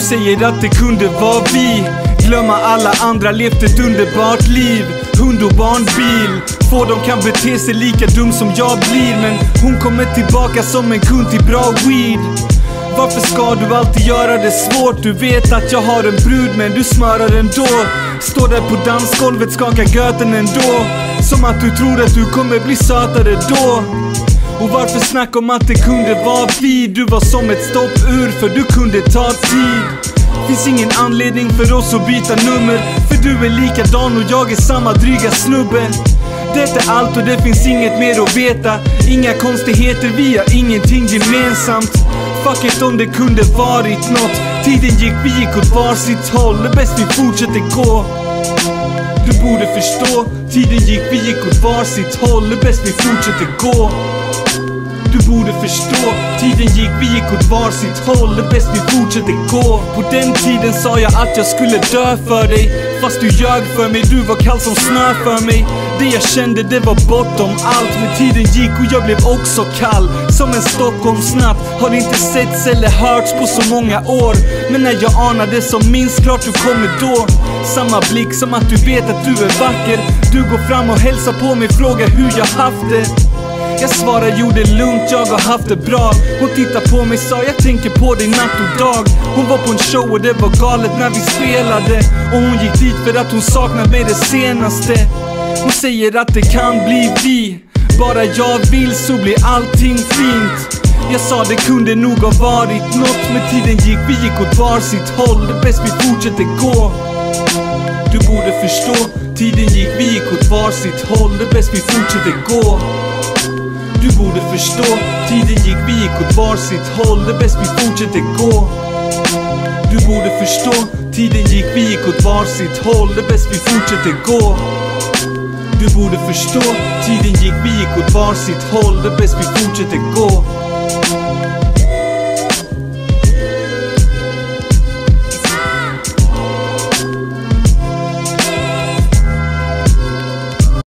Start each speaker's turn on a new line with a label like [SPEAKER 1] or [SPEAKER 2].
[SPEAKER 1] säger att det kunde vara vi. Glömma alla andra, levt ett underbart liv. Hund och barnbil, få de kan bete sig lika dum som jag blir. Men hon kommer tillbaka som en kund till bra weed. Varför ska du alltid göra det svårt? Du vet att jag har en brud men du smörar ändå. Står där på dansgolvet, skakar göten ändå. Som att du tror att du kommer bli sötare då. Och varför snacka om att det kunde vara vi? Du var som ett stoppur för du kunde ta tid. Finns ingen anledning för oss att byta nummer, för du är likadan och jag är samma dryga snubbe. Det är allt och det finns inget mer att veta. Inga konstigheter, vi har ingenting gemensamt. Fuck it om det kunde varit något. Tiden gick, vi gick åt varsitt håll. Det är bäst vi fortsätter gå. Du borde förstå. Tiden gick, vi gick åt varsitt håll. Det är bäst vi fortsätter gå. Du borde förstå, tiden gick, vi gick åt varsitt håll. Det är bäst vi fortsätter gå. På den tiden sa jag att jag skulle dö för dig, fast du ljög för mig, du var kall som snö för mig. Det jag kände, det var bortom allt. Men tiden gick och jag blev också kall som en Stockholmsnatt. Har inte setts eller hörts på så många år. Men när jag anade som minst klart du kommer då. Samma blick som att du vet att du är vacker. Du går fram och hälsar på mig, frågar hur jag haft det. Jag svarar, jo det är lugnt, jag har haft det bra. Hon tittar på mig, sa jag tänker på dig natt och dag. Hon var på en show och det var galet när vi spelade. Och hon gick dit för att hon saknade mig det senaste. Hon säger att det kan bli vi. Bara jag vill så blir allting fint. Jag sa det kunde nog ha varit något. Men tiden gick, vi gick åt varsitt håll. Det är bäst vi fortsätter gå. Du borde förstå, tiden gick, vi gick åt varsitt håll. Det är bäst vi fortsätter gå. Du borde förstå, tiden gick, vi gick åt varsitt håll. Det är bäst vi fortsätter gå. Du borde förstå, tiden gick, vi gick åt varsitt håll. Det är bäst vi fortsätter gå. Du borde förstå, tiden gick, vi gick åt varsitt håll. Det är bäst vi fortsätter gå.